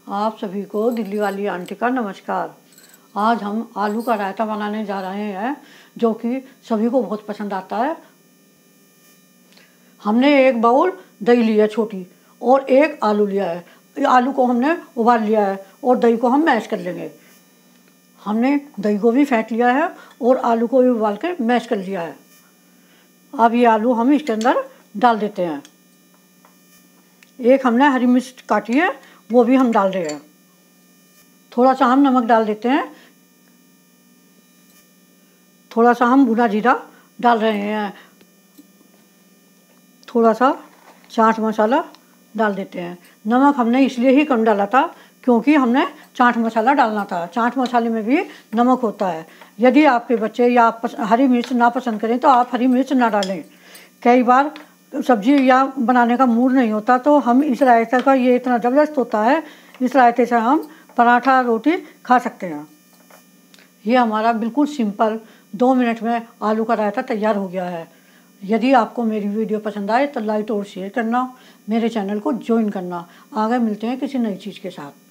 आप सभी को दिल्ली वाली आंटी का नमस्कार। आज हम आलू का रायता बनाने जा रहे हैं जो कि सभी को बहुत पसंद आता है। हमने एक बाउल दही लिया छोटी और एक आलू लिया है। आलू को हमने उबाल लिया है और दही को हम मैश कर लेंगे। हमने दही को भी फेंट लिया है और आलू को भी उबाल के मैश कर लिया है। अब ये आलू हम इसके अंदर डाल देते हैं। एक हमने हरी मिर्च काटी है, वो भी हम डाल रहे हैं। थोड़ा सा हम नमक डाल देते हैं। थोड़ा सा हम भुना जीरा डाल रहे हैं। थोड़ा सा चाट मसाला डाल देते हैं। नमक हमने इसलिए ही कम डाला था क्योंकि हमने चाट मसाला डालना था। चाट मसाले में भी नमक होता है। यदि आपके बच्चे या आप हरी मिर्च ना पसंद करें तो आप हरी मिर्च ना डालें। कई बार सब्जी या बनाने का मूड नहीं होता तो हम इस रायते का ये इतना ज़बरदस्त होता है, इस रायते से हम पराठा रोटी खा सकते हैं। ये हमारा बिल्कुल सिंपल 2 मिनट में आलू का रायता तैयार हो गया है। यदि आपको मेरी वीडियो पसंद आए तो लाइक और शेयर करना, मेरे चैनल को ज्वाइन करना। आगे मिलते हैं किसी नई चीज़ के साथ।